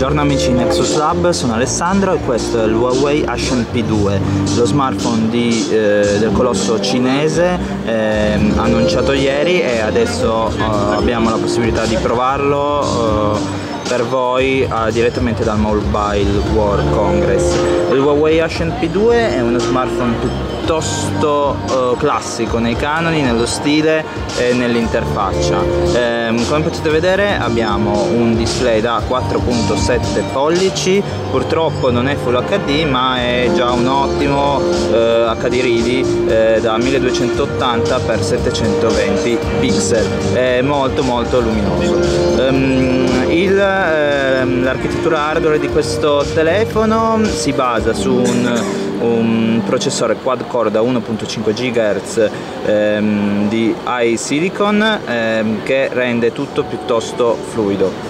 Buongiorno amici di Nexus Lab, sono Alessandro e questo è il Huawei Action P2, lo smartphone del colosso cinese annunciato ieri, e adesso abbiamo la possibilità di provarlo per voi direttamente dal Mobile World Congress. Il Huawei Action P2 è uno smartphone piuttosto classico nei canoni, nello stile e nell'interfaccia. Come potete vedere abbiamo un display da 4.7 pollici, purtroppo non è Full HD ma è già un ottimo HD Ready da 1280 x 720 pixel, è molto luminoso. L'architettura hardware di questo telefono si basa su un processore quad core da 1.5 GHz di iSilicon che rende tutto piuttosto fluido.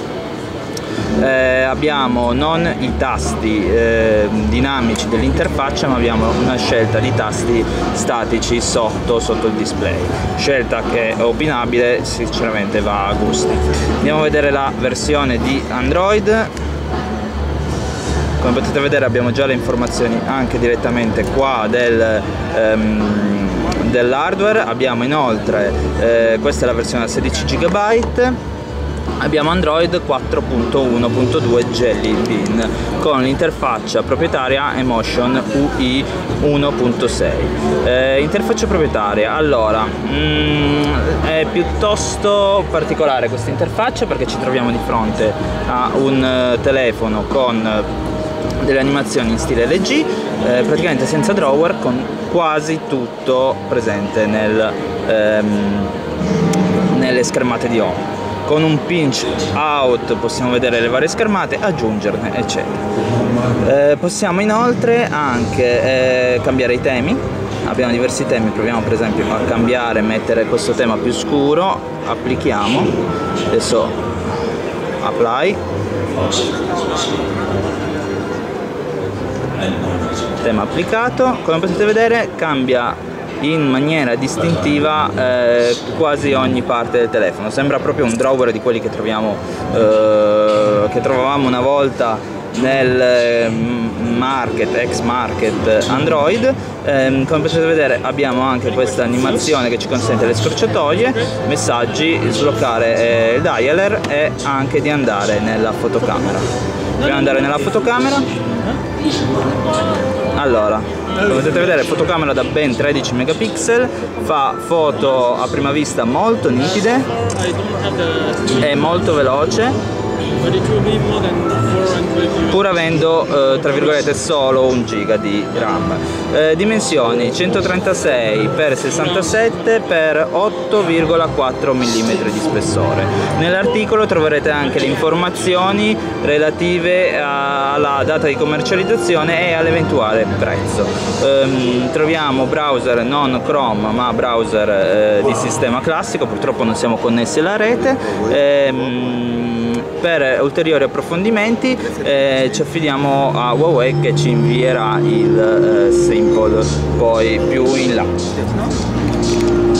Abbiamo non i tasti dinamici dell'interfaccia, ma abbiamo una scelta di tasti statici sotto il display, scelta che è opinabile, sinceramente va a gusti. Andiamo a vedere la versione di Android. Come potete vedere abbiamo già le informazioni anche direttamente qua dell'hardware. Abbiamo inoltre, questa è la versione da 16 GB, abbiamo Android 4.1.2 Jelly Bean con l'interfaccia proprietaria Emotion UI 1.6. Interfaccia proprietaria, allora è piuttosto particolare questa interfaccia perché ci troviamo di fronte a un telefono con delle animazioni in stile LG, praticamente senza drawer, con quasi tutto presente nelle schermate di home. Con un pinch out possiamo vedere le varie schermate, aggiungerne eccetera. Possiamo inoltre anche cambiare i temi. Abbiamo diversi temi, proviamo per esempio a cambiare, mettere questo tema più scuro, applichiamo, adesso apply, tema applicato. Come potete vedere cambia in maniera distintiva quasi ogni parte del telefono, sembra proprio un drawer di quelli che trovavamo una volta nel ex market Android. Come potete vedere abbiamo anche questa animazione che ci consente le scorciatoie, messaggi, sbloccare il dialer e anche di andare nella fotocamera. Dobbiamo andare nella fotocamera. Allora, come potete vedere, fotocamera da ben 13 megapixel, fa foto a prima vista molto nitide, è molto veloce, pur avendo tra virgolette solo 1 giga di RAM. Dimensioni 136 x 67 x 8,4 mm di spessore. Nell'articolo troverete anche le informazioni relative alla data di commercializzazione e all'eventuale prezzo. Troviamo browser non Chrome ma browser di sistema classico, purtroppo non siamo connessi alla rete. Per ulteriori approfondimenti ci affidiamo a Huawei che ci invierà il sample poi più in là.